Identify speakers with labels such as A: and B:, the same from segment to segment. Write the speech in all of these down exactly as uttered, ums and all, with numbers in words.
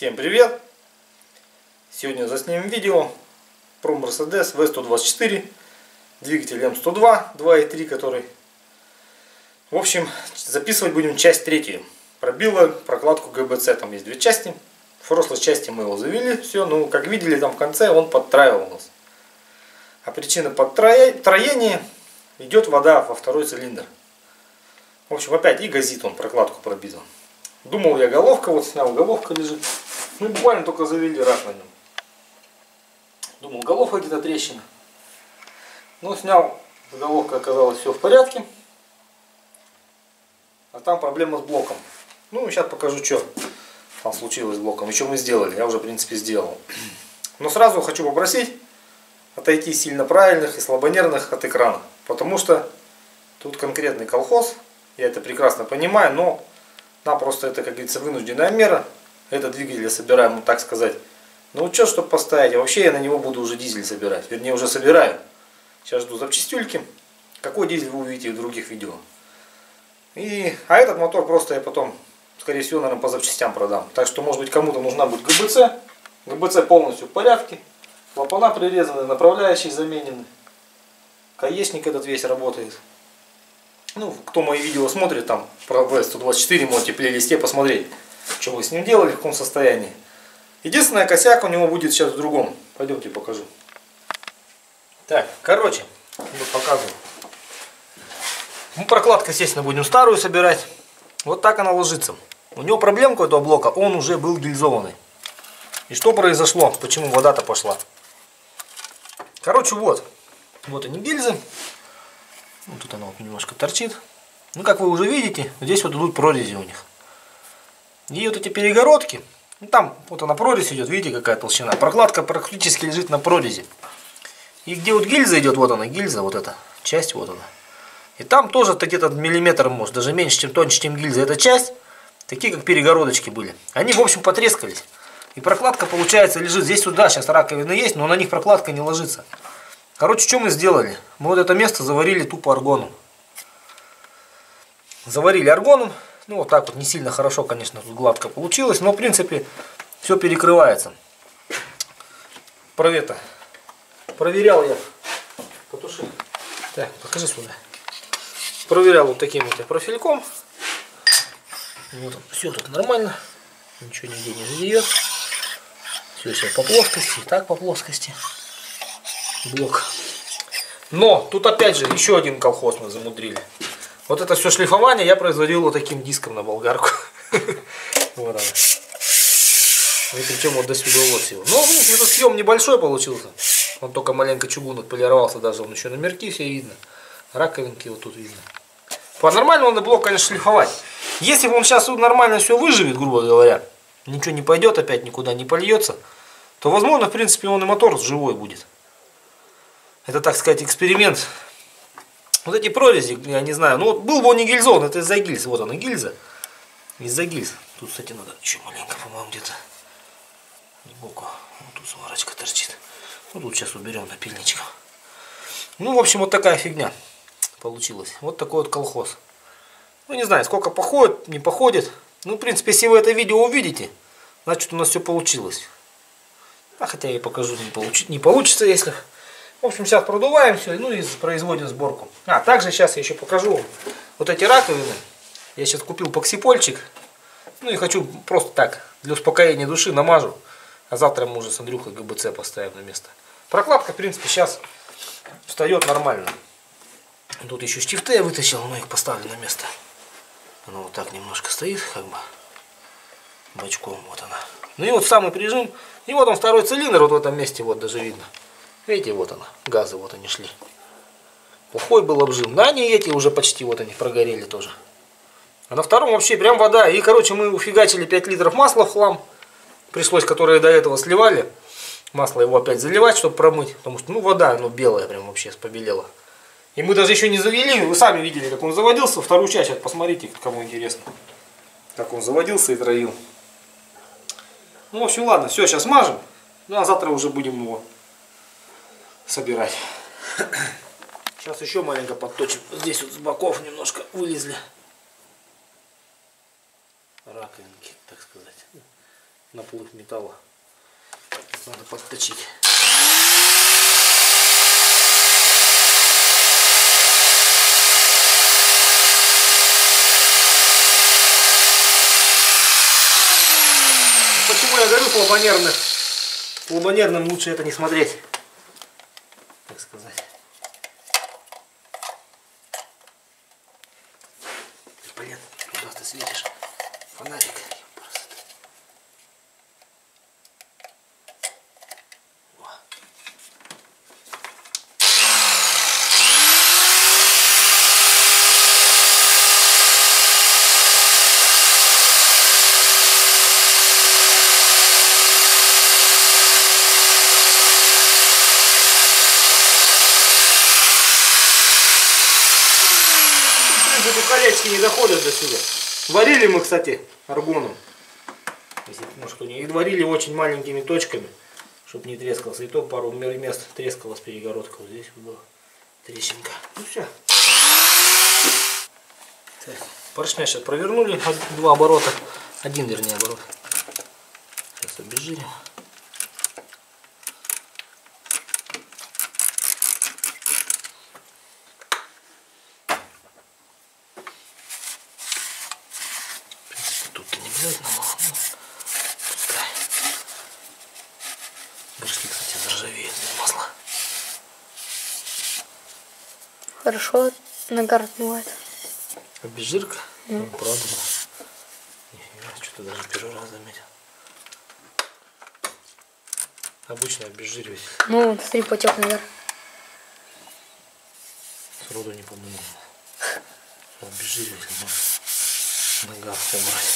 A: Всем привет! Сегодня заснимем видео про Mercedes вэ сто двадцать четыре, двигатель эм сто два два и три, который... В общем, записывать будем часть третью. Пробила прокладку гэ бэ цэ, там есть две части. В прошлой части мы его завели, все, ну как видели там в конце он подтраивал у нас. А причина подтроения идет вода во второй цилиндр. В общем, опять и газит он прокладку пробил. Думал я головка, вот снял, головка лежит. Ну буквально только завели раз на нем. Думал, головка где-то трещина. Ну снял, головка, оказалось все в порядке. А там проблема с блоком. Ну сейчас покажу, что там случилось с блоком. И что мы сделали, я уже в принципе сделал. Но сразу хочу попросить отойти сильно правильных и слабонервных от экрана. Потому что тут конкретный колхоз. Я это прекрасно понимаю, но нам просто это, как говорится, вынужденная мера. Это двигатель я собираю, ну так сказать, на учет, чтобы поставить. А вообще я на него буду уже дизель собирать. Вернее, уже собираю. Сейчас жду запчастюльки. Какой дизель вы увидите в других видео. И, а этот мотор просто я потом, скорее всего, наверное, по запчастям продам. Так что, может быть, кому-то нужна будет гэ бэ цэ. гэ бэ цэ полностью в порядке. Клапана прирезаны, направляющие заменены. Каечник этот весь работает. Ну, кто мои видео смотрит, там про вэ сто двадцать четыре, можете в плейлисте посмотреть, что вы с ним делали, в каком состоянии. Единственное, косяк у него будет сейчас в другом. Пойдемте покажу. Так, короче, вот показываю. Мы прокладку, естественно, будем старую собирать. Вот так она ложится. У него проблемка у этого блока, он уже был гильзованный. И что произошло? Почему вода-то пошла? Короче, вот. Вот они гильзы. Вот тут она вот немножко торчит. Ну, как вы уже видите, здесь вот идут прорези у них. И вот эти перегородки, ну, там вот она прорезь идет, видите, какая толщина. Прокладка практически лежит на прорези. И где вот гильза идет, вот она, гильза, вот эта часть, вот она. И там тоже где-то миллиметр, может, даже меньше, чем тоньше, чем гильза. Эта часть, такие как перегородочки были. Они, в общем, потрескались. И прокладка, получается, лежит здесь сюда. Сейчас раковины есть, но на них прокладка не ложится. Короче, что мы сделали? Мы вот это место заварили тупо аргоном. Заварили аргоном. Ну, вот так вот, не сильно хорошо, конечно, тут гладко получилось. Но, в принципе, все перекрывается. Про это. Проверял я. Потуши. Так, покажи сюда. Проверял вот таким вот профильком. Вот, все тут нормально. Ничего нигде не задеет. Все, все по плоскости. И так по плоскости. Блок. Но тут опять же еще один колхоз мы замудрили. Вот это все шлифование я производил вот таким диском на болгарку. Вот она. И причем вот до сюда вот всего. Ну, этот съем небольшой получился. Он только маленько чугун отполировался, даже он еще номерки все видно. Раковинки вот тут видно. По-нормальному надо блок, конечно, шлифовать. Если бы он сейчас нормально все выживет, грубо говоря, ничего не пойдет опять, никуда не польется, то, возможно, в принципе, он и мотор живой будет. Это, так сказать, эксперимент. Вот эти прорези, я не знаю, ну вот был бы он не гильзован, это из-за гильз. Вот она гильза. Из-за гильз. Тут, кстати, надо еще маленько, по-моему, где-то сбоку. Вот тут сварочка торчит. Ну тут сейчас уберем напильничком. Ну, в общем, вот такая фигня получилась. Вот такой вот колхоз. Ну, не знаю, сколько походит, не походит. Ну, в принципе, если вы это видео увидите, значит, у нас все получилось. А хотя я и покажу, не, получ... не получится, если... В общем, сейчас продуваем все, ну и производим сборку. А, также сейчас я еще покажу вот эти раковины. Я сейчас купил поксипольчик. Ну и хочу просто так, для успокоения души намажу. А завтра мы уже с Андрюхой гэ бэ цэ поставим на место. Прокладка, в принципе, сейчас встает нормально. Тут еще штифты я вытащил, но их поставлю на место. Она вот так немножко стоит, как бы бочком, вот она. Ну и вот самый прижим. И вот он второй цилиндр, вот в этом месте вот даже видно. Видите, вот она, газы вот они шли. Плохой был обжим. Да, они эти уже почти вот они прогорели тоже. А на втором вообще прям вода. И, короче, мы уфигачили пять литров масла в хлам. Пришлось, которые до этого сливали. Масло его опять заливать, чтобы промыть. Потому что, ну, вода, ну, белая прям вообще побелела. И мы даже еще не завели. Вы сами видели, как он заводился. Вторую часть, вот, посмотрите, кому интересно. Как он заводился и троил. Ну, в общем, ладно, все, сейчас мажем. Ну, а завтра уже будем его собирать. Сейчас еще маленько подточим. Здесь вот с боков немножко вылезли раковинки, так сказать. наплыв металла. Надо подточить. Почему я говорю слабонервным? Слабонервным лучше это не смотреть, так сказать. Блин, куда ты светишь? Фонарик. Колечки не доходят до сюда. Варили мы, кстати, аргоном. Если, может, кто не... И варили очень маленькими точками, чтобы не трескался. И то пару мест трескалась перегородка. Вот здесь была трещинка. Ну все. Так, поршня сейчас провернули. Два оборота. Один, вернее, оборот. Сейчас обезжирим. Горшки, кстати, заржавеют без масла.
B: Хорошо нагар отмывает.
A: Обезжирка? Mm. Ну, правда. Нифига, что-то даже первый раз заметил. Обычно обезжиривать.
B: Ну, смотри, потек наверх.
A: Сроду не помню. Обезжиривать можно. Нога убрать.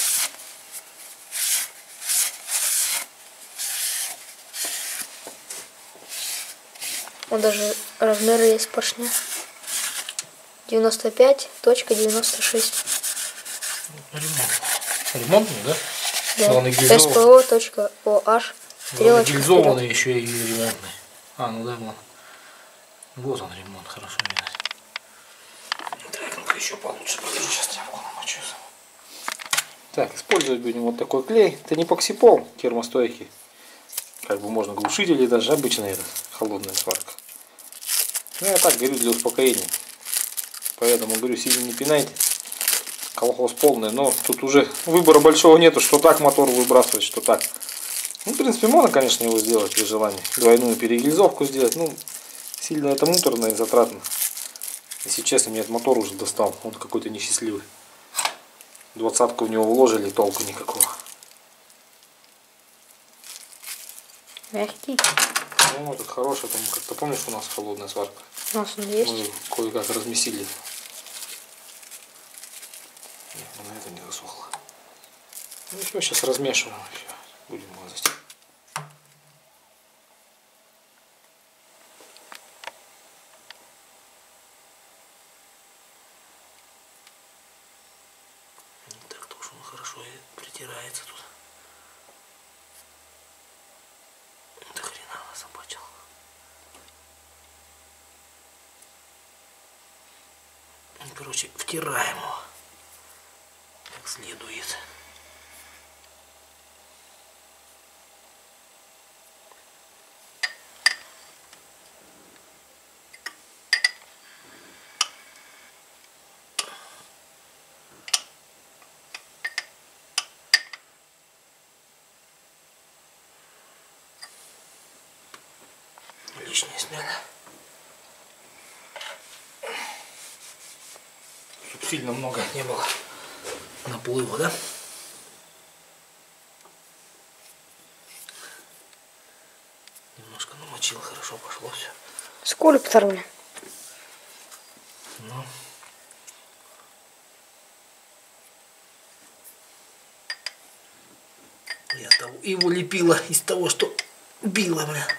B: Вот даже размеры есть поршня. девяносто пять точка девяносто шесть.
A: Ремонт. Ремонтный, да?
B: Да.
A: Он и
B: эс пэ о точка о аш. Стрелочка.
A: Гильзованный еще и ремонтный. А, ну да, вон. Вот он ремонт, хорошо видно. Так, ну-ка еще получше. Подожди, сейчас тряпку намочу. Так, использовать будем вот такой клей. Это не эпоксипол термостойкий. Как бы можно глушители, даже обычная это, холодная сварка. Ну я так говорю для успокоения. Поэтому говорю, сильно не пинайте. Колхоз полный, но тут уже выбора большого нету, что так мотор выбрасывать, что так. Ну, в принципе, можно, конечно, его сделать при желании. Двойную перегильзовку сделать. Ну, сильно это муторно и затратно. Если честно, мне этот мотор уже достал. Он какой-то несчастливый. Двадцатку в него вложили, толку никакого.
B: Мягкий.
A: Ну, этот хороший, там как-то помнишь, у нас холодная сварка?
B: У нас он есть.
A: Мы кое-как размесили. Нет, на это не засохло. Ну все, сейчас размешиваем. Все, будем мазать. Так тоже он хорошо притирается тут. До хрена запачил. Короче, втираем его как следует. Лишнее сняли. Тут сильно много не было наплыва, да? Немножко намочил, хорошо пошло все.
B: Сколько поторгли?
A: Ну. Я того, его лепила из того, что било, бля.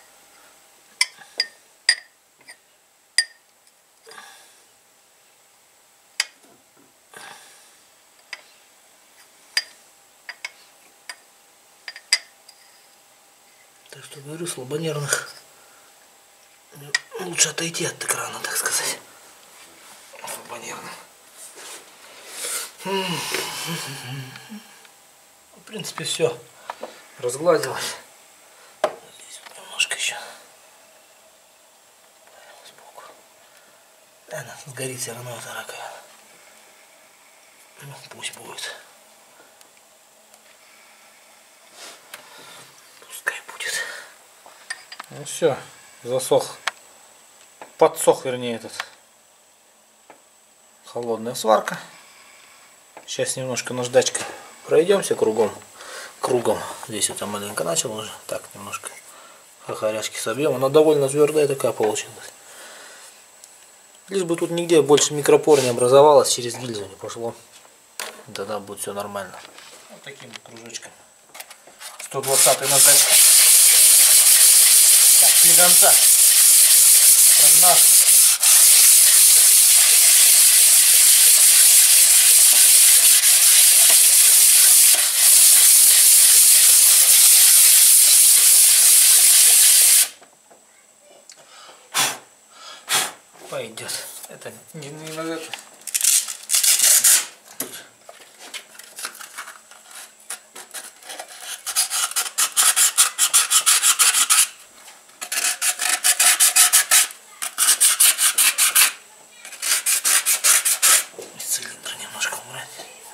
A: Так что говорю, слабонервных лучше отойти от экрана, так сказать. Слабонервным. В принципе, все. разгладилась. Здесь вот немножко еще сбоку. Да, она сгорит все равно эта раковина. Ну, пусть будет. Пускай будет. Ну все, засох. Подсох, вернее, этот. Холодная сварка. Сейчас немножко наждачкой пройдемся кругом. Кругом. Здесь вот я маленько начал уже. Так, немножко хахаряшки собьем. Она довольно твердая такая получилась. Лишь бы тут нигде больше микропор не образовалось, через гильзу не пошло. Тогда будет все нормально. Вот таким вот кружочком. сто двадцатая наждачка. Так, слегонца. Прогнав. Пойдет. Это не, не на это. Цилиндр немножко убрать.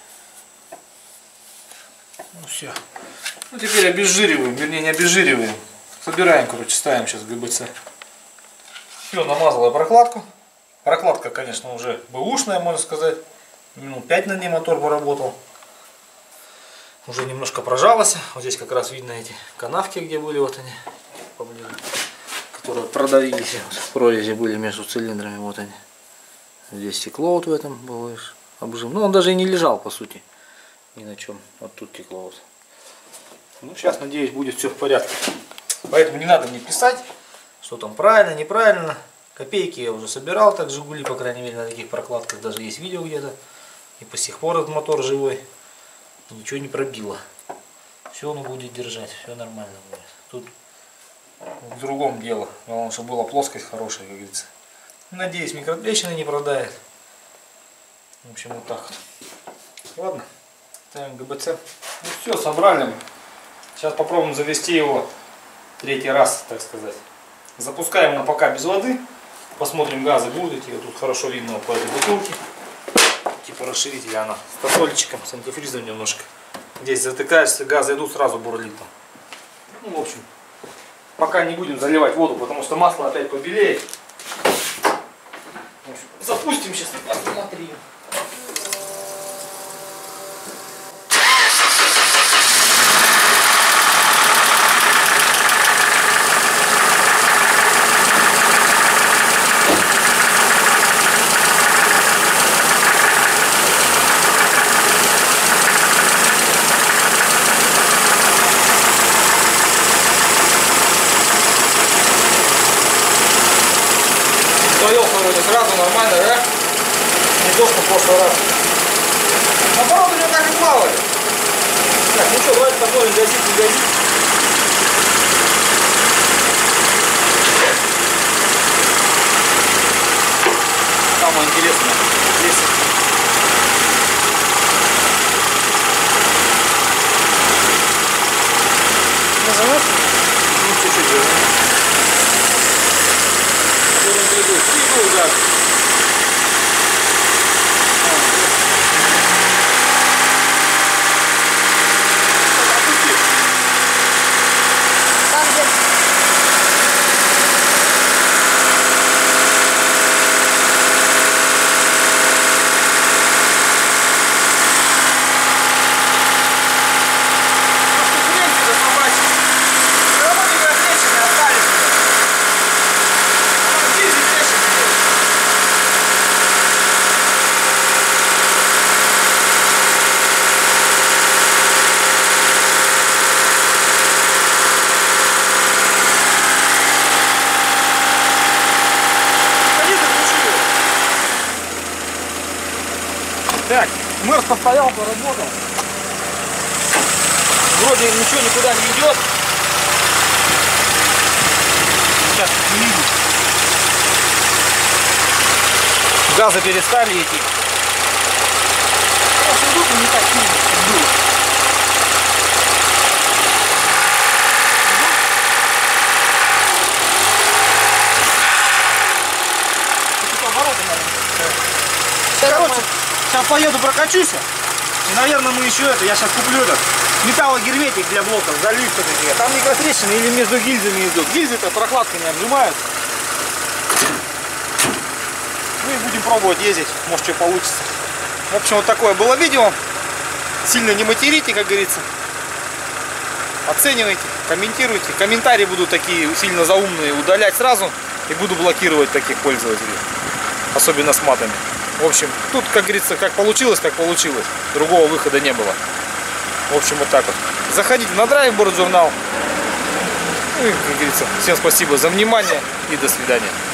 A: Ну все. Ну теперь обезжириваем, вернее не обезжириваем. Собираем, короче, ставим сейчас ГБЦ. Все, намазала прокладку. Прокладка, конечно, уже бэушная, можно сказать. Минут пять на ней мотор поработал. Уже немножко прожалась. Вот здесь как раз видно эти канавки, где были, вот они, поближе, которые продавились. Вот в прорези были между цилиндрами, вот они. Здесь стекло вот в этом было обжим. Ну, он даже и не лежал, по сути, ни на чем. Вот тут текло вот. Ну, сейчас, надеюсь, будет все в порядке. Поэтому не надо мне писать, что там правильно, неправильно. Копейки я уже собирал, так Жигули, по крайней мере, на таких прокладках. Даже есть видео где-то. И по сих пор этот мотор живой. Ничего не пробило. Все он будет держать, все нормально будет. Тут в другом дело. Главное, чтобы была плоскость хорошая, как говорится. Надеюсь, микротрещины не продает. В общем, вот так вот. Ладно, ставим ГБЦ. Ну все, собрали. Сейчас попробуем завести его третий раз, так сказать. Запускаем его пока без воды. Посмотрим, газы будут. И тут хорошо видно по этой бутылке. Типа расширителя она с тосольчиком, с антифризом немножко. Здесь затыкаешься, газы идут, сразу бурлит там. Ну, в общем, пока не будем заливать воду, потому что масло опять побелеет. В общем, запустим сейчас, посмотрим. Сразу нормально, да? Не то, что в прошлый раз. Наоборот, у него так и плавает. Так, ну что, давайте посмотрим, газит, не газит. Самое интересное здесь.
B: Назовут?
A: Ну, чуть-чуть вернем. И газ.
B: Там где?
A: Так, мэр постоял, поработал. Вроде ничего никуда не идет. Сейчас не видно. Газы перестали идти. Просто идут, не так сильно, как было. короче, сейчас поеду прокачусь. И, наверное, мы еще это, я сейчас куплю этот металлогерметик для блоков, залью все-таки. Там микротрещины или между гильзами идут. Гильзы-то прокладка не обжимают. Ну и будем пробовать ездить, может что получится. В общем, вот такое было видео. Сильно не материте, как говорится. Оценивайте, комментируйте. Комментарии будут такие сильно заумные удалять сразу. И буду блокировать таких пользователей. Особенно с матами. В общем, тут, как говорится, как получилось, так получилось. Другого выхода не было. В общем, вот так вот. Заходите на Драйвборд журнал. Ну и, как говорится, всем спасибо за внимание и до свидания.